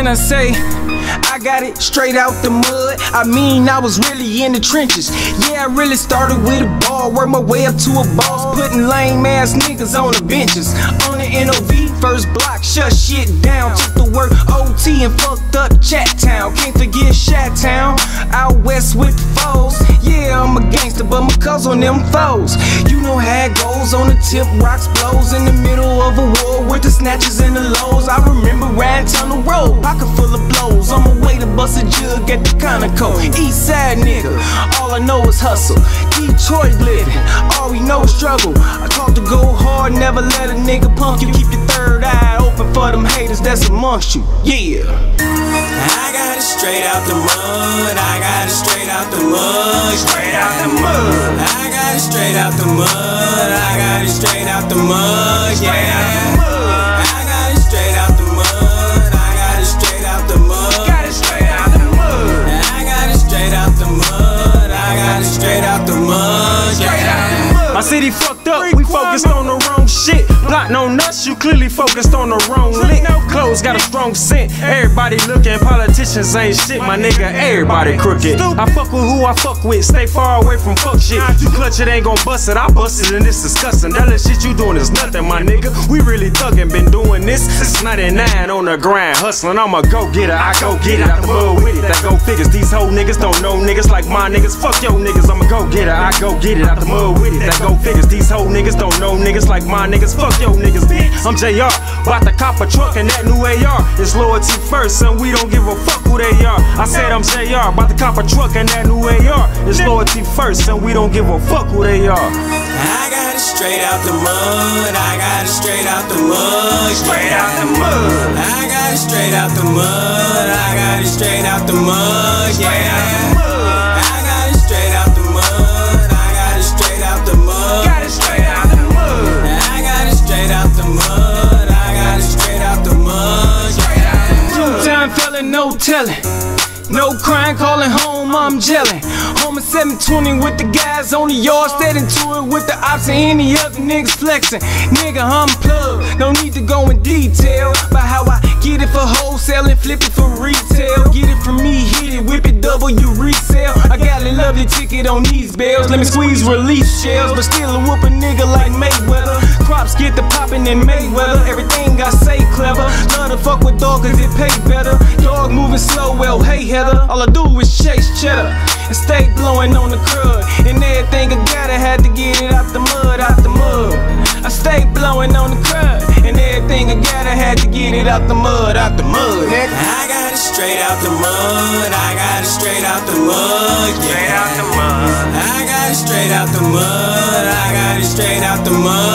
I say I got it straight out the mud, I mean I was really in the trenches. Yeah, I really started with a ball, worked my way up to a boss, putting lame ass niggas on the benches. On the NOV, first block, shut shit down, took the work OT and fucked up Chat Town. Can't forget Shat Town, out west with the foes. Yeah, I'm a gangster, but my cuz on them foes. You know how it goes, on the tip, rocks blows, in the middle of a war with the snatches and the lows. I remember riding down the road, pocket full of blows, on my way to bust a jug at the Conoco. East side nigga, all I know is hustle. Detroit living, all we know is struggle. I taught to go hard, never let a nigga punk you. Keep your third eye open for them haters that's amongst you. Yeah. I got it straight out the mud, I got it straight out the mud, straight out the mud. I got it straight out the mud, I got it straight out the mud, yeah. I got it straight out the mud, I got it straight out the mud, got it straight out the mud. I got it straight out the mud, I got it straight out the mud, yeah. My city fucked up, we focused on the wrong shit. Plotting on us, you clearly focused on the wrong lick. Clothes got a strong scent, everybody looking. Politicians ain't shit, my nigga, everybody crooked. I fuck with who I fuck with, stay far away from fuck shit. You clutch it, ain't gon' bust it, I bust it and it's disgusting. That little shit you doing is nothing, my nigga. We really thuggin', been doing this since 99 on the grind. Hustling, I'm a go-getter, I go get it out the mud with it. That go figures, these whole niggas don't know niggas like my niggas. Fuck yo niggas, I'm a go-getter, I go get it out the mud with it. That go figures, these whole niggas don't know niggas like my niggas. Fuck yo niggas, bitch. I'm JR, bout to cop a truck and that new AR. It's loyalty first, and we don't give a fuck who they are. I said I'm JR, bout to cop a truck and that new AR. It's loyalty first, and we don't give a fuck who they are. I got it straight out the mud, I got it straight out the mud, straight out the mud. I got it straight out the mud, I got it straight out the mud, yeah. I got it straight out the mud, I got it straight out the mud, got it straight out the mud. I got it straight out the mud, I got it straight out the mud, yeah. Two-time fella, no telling. No crying, calling home, I'm gelling. Home at 720 with the guys on the yard, steady to it with the ops and any other niggas flexing. Nigga, I'm plugged, no need to go in detail about how I get it for wholesale and flip it for retail. Get it from me, hit it, whip it, double you resale. I got a lovely ticket on these bells, let me squeeze release shells, but still a whoop a nigga like Mayweather. Crops get the poppin' in Mayweather, everything I say clever. Love to fuck with dog cause it pay better. Dog moving slow, well hey Heather. All I do is chase cheddar and stay blowing on the crud. And everything I gotta had to get it out the mud, out the mud. I stay blowing on the crud, and everything I gotta had to get it out the mud, out the mud. I got it straight out the mud, I got it straight out the mud, straight out the mud. I got it straight out the mud, I got it straight out the mud.